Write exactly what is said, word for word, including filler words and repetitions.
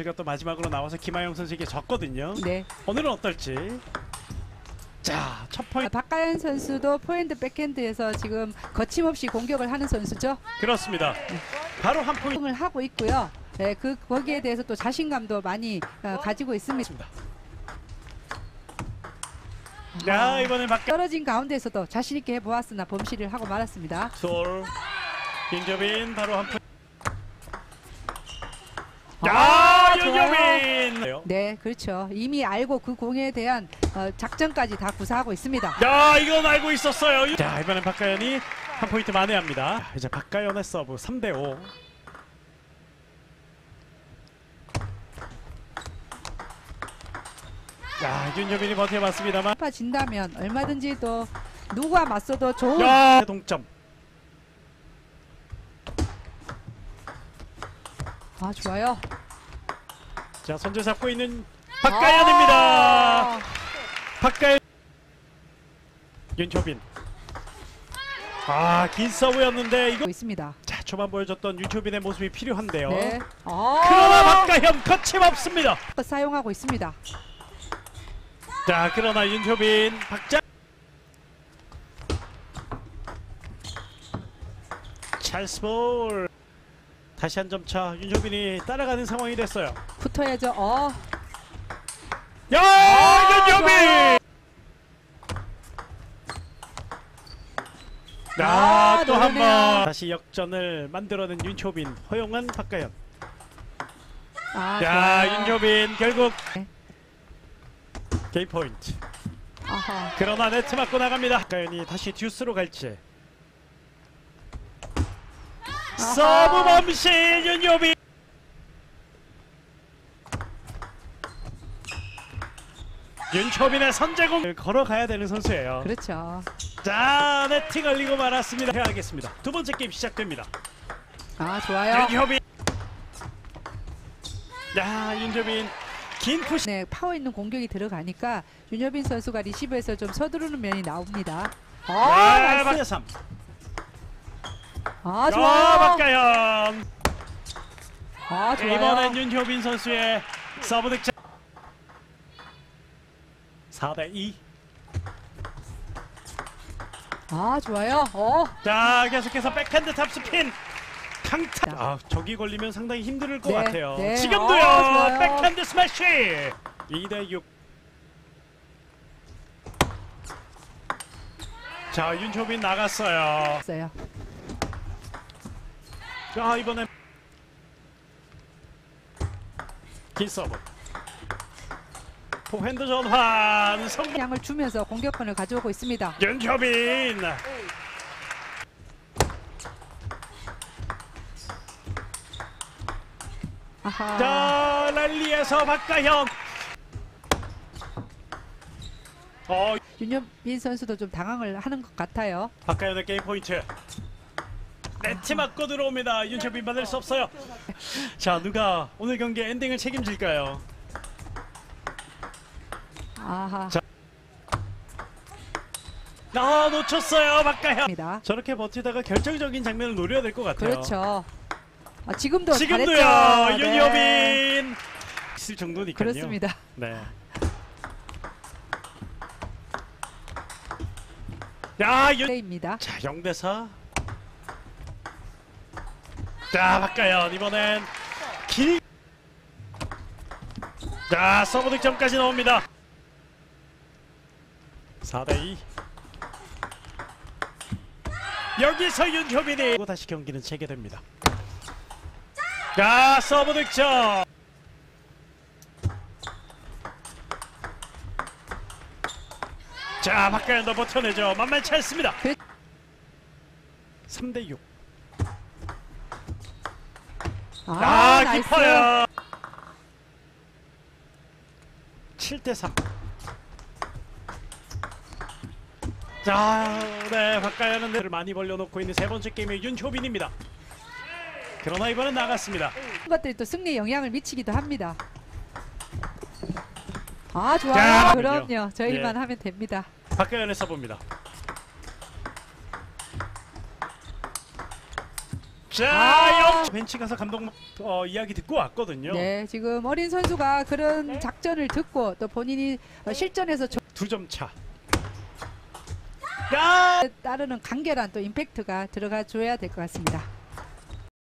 선수가 또 마지막으로 나와서 김하영 선수에게 졌거든요. 네. 오늘은 어떨지. 자, 첫 포인트. 박가연 선수도 포핸드 백핸드에서 지금 거침없이 공격을 하는 선수죠. 그렇습니다. 바로 한 포인트. 을 하고 있고요. 네, 그 거기에 대해서 또 자신감도 많이 어, 가지고 있습니다. 야, 이번엔 박가 떨어진 가운데서도 자신 있게 해보았으나 범실을 하고 말았습니다. 솔 윤여빈 바로 한 포인트. 아, 야, 좋아요. 윤여빈. 네, 그렇죠. 이미 알고 그 공에 대한 어, 작전까지 다 구사하고 있습니다. 야, 이건 알고 있었어요. 자, 이번엔 박가연이 한 포인트 만회합니다. 자, 이제 박가연의 서브 삼 대 오. 야, 윤여빈이 버텨봤습니다만. 아파진다면 얼마든지 또 누가 맞서도 좋은. 야, 동점. 아, 좋아요. 자, 손질 잡고 있는 박가연입니다. 아, 박가연. 윤효빈. 아, 긴 서브였는데 이거. 있습니다. 자, 초반 보여줬던 윤효빈의 모습이 필요한데요. 네. 그러나 아, 박가연 거침없습니다. 사용하고 있습니다. 자, 그러나 윤효빈 박자. 찰스 볼. 다시 한 점 차. 윤효빈이 따라가는 상황이 됐어요. 붙어야죠. 어. 야, 아, 윤효빈. 좋아요. 아, 아, 또 한 노련해요. 번 다시 역전을 만들어낸 윤효빈, 허용한 박가연. 아, 야, 좋아요. 윤효빈 결국 네. 게임 포인트. 아하. 그러나 네트 맞고 나갑니다. 박가연이 다시 듀스로 갈지. 아하. 서브 범실 윤효빈. 윤효빈의 선제공을 걸어가야 되는 선수예요. 그렇죠. 자, 네트 걸리고 말았습니다. 해야겠습니다. 두 번째 게임 시작됩니다. 아, 좋아요. 윤효빈. 야, 윤효빈 긴 푸시. 네, 파워 있는 공격이 들어가니까 윤효빈 선수가 리시브에서 좀 서두르는 면이 나옵니다. 아, 아, 나이스. 삼. 아, 야, 좋아요. 박가연. 아, 좋아요. 이번엔 윤효빈 선수의 서브 득점. 사 대 이. 아, 좋아요. 어. 자, 계속해서 백핸드 탑스핀. 강타. 아, 저기 걸리면 상당히 힘들 것 네, 같아요. 네. 지금도요. 아, 좋아요. 백핸드 스매시. 이 대 육. 자, 윤효빈 나갔어요. 있어요. 자, 이번엔 긴 서브. 포핸드 전환 성공. 양을 주면서 공격권을 가져오고 있습니다. 윤효빈. 아하. 자, 랠리에서 박가현. 어, 윤효빈 선수도 좀 당황을 하는 것 같아요. 박가현의 게임 포인트. 네트 맞고 들어옵니다. 윤효빈 받을 수 없어요. 자, 누가 오늘 경기 엔딩을 책임질까요? 아하. 자, 아, 놓쳤어요, 박가현. 입니다. 저렇게 버티다가 결정적인 장면을 노려야 될 것 같아요. 그렇죠. 아, 지금도 지금도요, 잘했죠. 윤효빈. 네. 있을 정도니까요. 그렇습니다. 네. 야, 윤. 플레이입니다. 자, 영 대 사. 자, 박가연 이번엔 길. 자, 서브 득점까지 나옵니다. 사 대 이. 여기서 윤효빈이 다시 경기는 재개됩니다. 자, 서브 득점. 자, 박가연도 버텨내죠. 만만치 않습니다. 그- 삼 대 육. 아, 아, 나이스. 깊어요. 칠 대 삼. 자, 네, 박가연은 를 많이 벌려놓고 있는 세 번째 게임의 윤효빈입니다. 그러나 이번엔 나갔습니다. 이런 것들이 또 승리에 영향을 미치기도 합니다. 아, 좋아요. 자, 그럼요. 저희만 예. 하면 됩니다. 박가연의 서브입니다. 자, 아. 역 벤치 가서 감독 어, 이야기 듣고 왔거든요. 네, 지금 어린 선수가 그런 작전을 듣고 또 본인이 어, 실전에서 조- 두 점 차. 야! 따르는 간결한 또 임팩트가 들어가 줘야 될 것 같습니다.